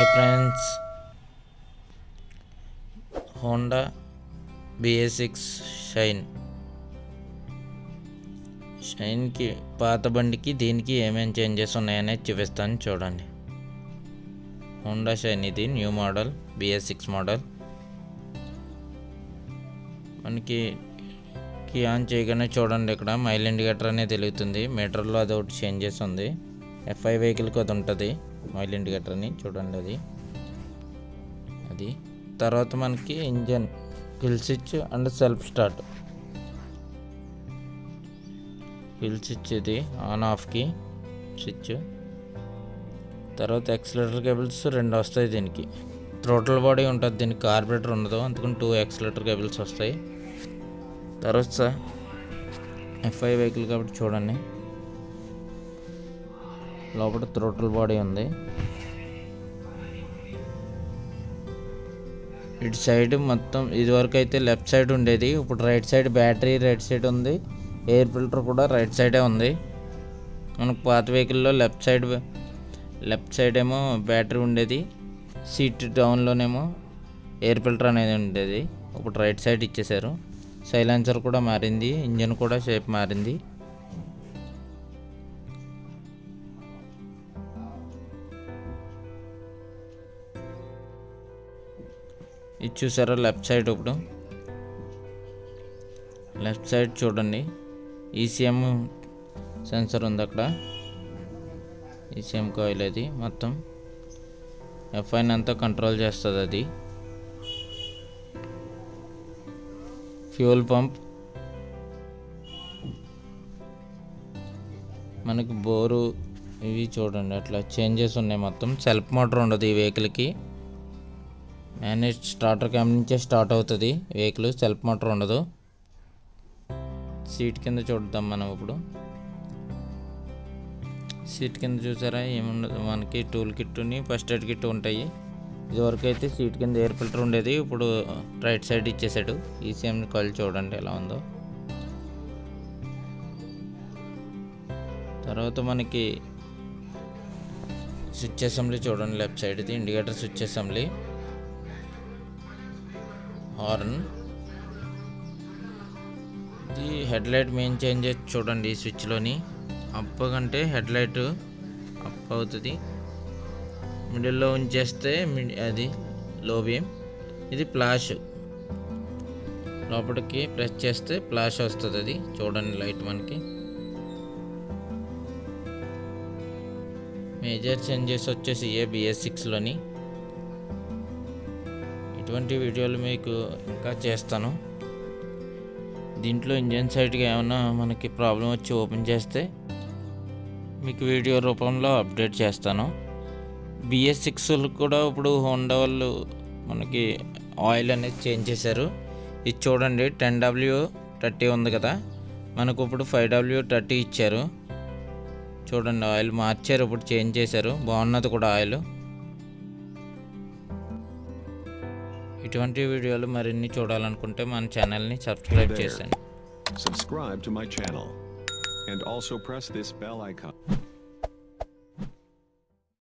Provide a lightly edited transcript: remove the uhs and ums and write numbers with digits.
Friends, Honda BS6 షైన్కి పాత బండికి దీనికి ఏమేమి చేంజెస్ ఉన్నాయనేది చూపిస్తాను చూడండి. హోండా షైన్ ఇది న్యూ మోడల్ BS6 మోడల్. మనకి కీ ఆన్ చేయగానే చూడండి, ఇక్కడ మైల్ ఇండికేటర్ అనేది వెలుగుతుంది. మీటర్లో అది ఒకటి చేంజెస్ ఉంది. FI వెహికల్కి అది ఉంటుంది మైల్ ఇండికేటర్ అని చూడండి. అది తర్వాత మనకి engine kill switch and self start. Kill switch ఇది ఆన్ ఆఫ్కి స్విచ్. తర్వాత యాక్సిలరేటర్ కేబుల్స్ 2 వస్తాయి దీనికి. థ్రోటల్ బాడీ ఉంటుంది దీనికి, కార్బొరేటర్ ఉండదు, అందుకని 2 యాక్సిలరేటర్ కేబుల్స్ వస్తాయి. తర్వాత FI వెహికల్ కాబట్టి చూడండి, లోపల థ్రోటల్ బాడీ ఉంది. ఇటు సైడ్ మొత్తం ఇదివరకు అయితే లెఫ్ట్ సైడ్ ఉండేది, ఇప్పుడు right side battery right side ఉంది, ఎయిర్ ఫిల్టర్ కూడా రైట్ సైడే ఉంది. మనకు పాత వెహికల్లో లెఫ్ట్ సైడ్ ఏమో బ్యాటరీ ఉండేది, సీట్ డౌన్లోనేమో ఎయిర్ ఫిల్టర్ అనేది ఉండేది. ఇప్పుడు రైట్ సైడ్ ఇచ్చేసారు. సైలెన్సర్ కూడా మారింది, ఇంజన్ కూడా షేప్ మారింది. ఇది చూసారా లెఫ్ట్ సైడ్. ఇప్పుడు లెఫ్ట్ సైడ్ చూడండి, ECM సెన్సర్ ఉంది అక్కడ. ECM కాయిల్ అది మొత్తం FI అంతా కంట్రోల్ చేస్తుంది. అది ఫ్యూయల్ పంప్, మనకి బోరు ఇవి చూడండి అట్లా చేంజెస్ ఉన్నాయి. మొత్తం సెల్ఫ్ మోటార్ ఉండదు ఈ వెహికల్కి. మేనేజ్ స్టార్టర్ క్యామ్ నుంచే స్టార్ట్ అవుతుంది వెహికల్, సెల్ఫ్ మోటార్ ఉండదు. సీట్ కింద చూద్దాం మనం. ఇప్పుడు సీట్ కింద చూసారా ఏముండదు, మనకి టూల్ కిట్ని ఫస్ట్ ఎయిడ్ కిట్ ఉంటాయి. ఇదివరకు అయితే సీట్ కింద ఎయిర్ ఫిల్టర్ ఉండేది, ఇప్పుడు రైట్ సైడ్ ఇచ్చేసాడు. ECM కాయిల్ చూడండి ఎలా ఉందో. తర్వాత మనకి స్విచ్ అసెంబ్లీ చూడండి లెఫ్ట్ సైడ్, ఇది ఇండికేటర్ స్విచ్ అసెంబ్లీ. హార్న్, ఇది హెడ్ లైట్ మెయిన్ చేంజెస్ చూడండి. ఈ స్విచ్లోని అప్ కంటే హెడ్ లైట్ అప్ అవుతుంది, మిడిల్లో ఉంచేస్తే అది లో బీమ్. ఇది ఫ్లాష్, లోపలికి ప్రెస్ చేస్తే ఫ్లాష్ వస్తుంది. అది చూడండి లైట్ మనకి. మేజర్ చేంజెస్ వచ్చేసి BS6లోని. ఇటువంటి వీడియోలు మీకు ఇంకా చేస్తాను. దీంట్లో ఇంజన్ సైడ్గా ఏమైనా మనకి ప్రాబ్లం వచ్చి ఓపెన్ చేస్తే మీకు వీడియో రూపంలో అప్డేట్ చేస్తాను. BS6 కూడా ఇప్పుడు హోండా వాళ్ళు మనకి ఆయిల్ అనేది చేంజ్ చేశారు. ఇది చూడండి 10W30 ఉంది కదా, మనకు ఇప్పుడు 5W30 ఇచ్చారు. చూడండి ఆయిల్ మార్చారు, ఇప్పుడు చేంజ్ చేశారు, బాగున్నది కూడా ఆయిల్. ఇటువంటి వీడియోలు మరిన్ని చూడాలనుకుంటే మన ఛానల్ని సబ్స్క్రైబ్ చేయండి. Subscribe to my channel and also press this bell icon.